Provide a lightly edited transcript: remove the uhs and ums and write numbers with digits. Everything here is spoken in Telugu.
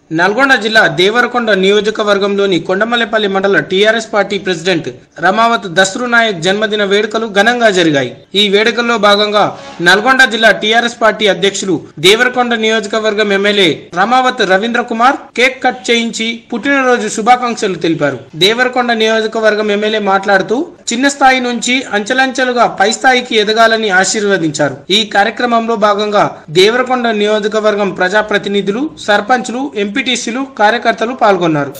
నల్గొండ జిల్లా దేవరకొండ నియోజకవర్గంలోని కొండమల్లెపల్లి మండల TRS party president Ramavath Dasru Nayak జన్మదిన వేడుకలు ఘనంగా జరిగాయి। ఈ వేడుకల్లో భాగంగా నల్గొండ జిల్లా టీఆర్ఎస్ పార్టీ అధ్యక్షులు దేవరకొండ నియోజకవర్గం MLA Ramavath Ravindra Kumar cake cut చేయించి పుట్టినరోజు శుభాకాంక్షలు తెలిపారు। దేవరకొండ నియోజకవర్గం ఎమ్మెల్యే మాట్లాడుతూ చిన్న స్థాయి నుంచి అంచెలంచెలుగా పై స్థాయికి ఎదగాలని ఆశీర్వదించారు। ఈ కార్యక్రమంలో భాగంగా దేవరకొండ నియోజకవర్గం ప్రజాప్రతినిధులు, సర్పంచ్లు, ఎంపీటీసీలు, కార్యకర్తలు పాల్గొన్నారు।